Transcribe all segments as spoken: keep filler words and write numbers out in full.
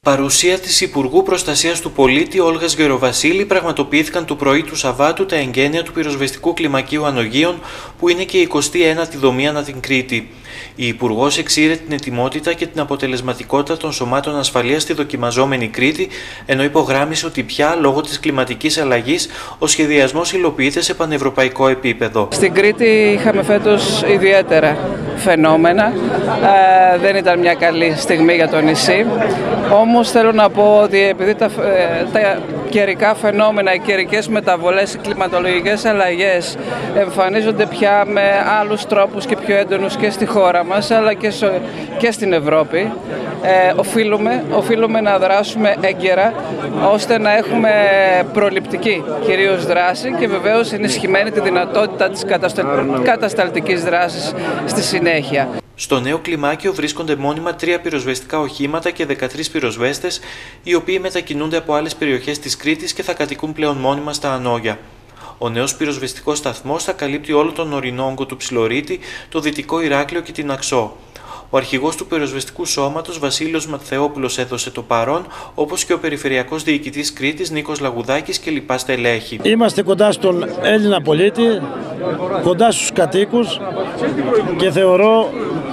Παρουσία της Υπουργού Προστασίας του Πολίτη Όλγας Γεροβασίλη πραγματοποιήθηκαν το πρωί του Σαββάτου τα εγγένεια του πυροσβεστικού κλιμακίου Ανογείων, που είναι και η εικοστή ένατη δομή ανά την Κρήτη. Η Υπουργός εξήρε την ετοιμότητα και την αποτελεσματικότητα των σωμάτων ασφαλείας στη δοκιμαζόμενη Κρήτη, ενώ υπογράμμισε ότι πια λόγω της κλιματικής αλλαγής ο σχεδιασμός υλοποιείται σε πανευρωπαϊκό επίπεδο. Στην Κρήτη είχαμε φέτος ιδιαίτερα φαινόμενα. Ε, δεν ήταν μια καλή στιγμή για το νησί. Όμως θέλω να πω ότι επειδή τα, τα καιρικά φαινόμενα, οι καιρικές μεταβολές, οι κλιματολογικές αλλαγές εμφανίζονται πια με άλλους τρόπους και πιο έντονους και στη χώρα μας αλλά και, στο, και στην Ευρώπη, ε, οφείλουμε, οφείλουμε να δράσουμε έγκαιρα ώστε να έχουμε προληπτική κυρίως δράση και βεβαίως ενισχυμένη τη δυνατότητα της κατασταλτικής δράσης στη συνέχεια. Στο νέο κλιμάκιο βρίσκονται μόνιμα τρία πυροσβεστικά οχήματα και δεκατρείς πυροσβέστες, οι οποίοι μετακινούνται από άλλες περιοχές της Κρήτης και θα κατοικούν πλέον μόνιμα στα Ανόγια. Ο νέος πυροσβεστικός σταθμός θα καλύπτει όλο τον ορεινό όγκο του Ψιλορίτη, το Δυτικό Ηράκλειο και την Αξό. Ο αρχηγός του πυροσβεστικού σώματος, Βασίλειος Ματθεόπουλος, έδωσε το παρόν, όπως και ο Περιφερειακός Διοικητής Κρήτης, Νίκος Λαγουδάκης και λοιπά στελέχη. Είμαστε κοντά στον Έλληνα πολίτη, κοντά στους κατοίκους και θεωρώ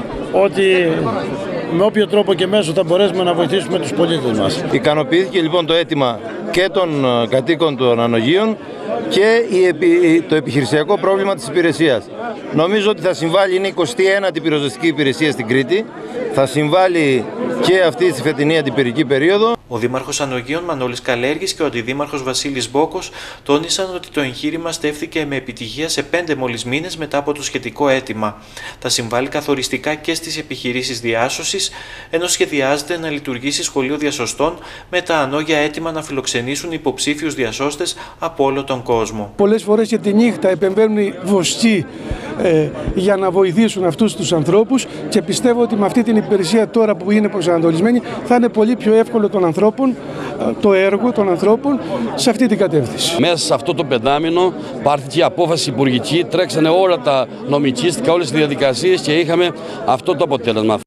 ότι με όποιο τρόπο και μέσο θα μπορέσουμε να βοηθήσουμε τους πολίτες μας. Ικανοποιήθηκε λοιπόν το αίτημα και των κατοίκων των Ανογείων και το επιχειρησιακό πρόβλημα της υπηρεσίας. Νομίζω ότι θα συμβάλλει, είναι η εικοστή ένατη πυροσβεστική υπηρεσία στην Κρήτη, θα συμβάλλει και αυτή στη φετινή αντιπυρική περίοδο. Ο Δήμαρχος Ανογείων Μανώλης Καλέργης και ο Αντιδήμαρχος Βασίλης Μπόκος τόνισαν ότι το εγχείρημα στέφθηκε με επιτυχία σε πέντε μόλις μήνες μετά από το σχετικό αίτημα. Θα συμβάλλει καθοριστικά και στις επιχειρήσεις διάσωσης, ενώ σχεδιάζεται να λειτουργήσει σχολείο διασωστών με τα Ανόγια έτοιμα να φιλοξενήσουν υποψήφιους διασώστες από όλο τον κόσμο. Πολλές φορές και τη νύχτα επεμβαίνουν οι βοσκοί ε, για να βοηθήσουν αυτούς τους ανθρώπους και πιστεύω ότι με αυτή την υπηρεσία τώρα που είναι προσανατολισμένη θα είναι πολύ πιο εύκολο των ανθρώπων, το έργο των ανθρώπων σε αυτή την κατεύθυνση. Μέσα σε αυτό το πεντάμινο πάρθηκε απόφαση υπουργική, τρέξανε όλα τα νομικίστικα, όλες τις διαδικασίες και είχαμε αυτό το αποτέλεσμα.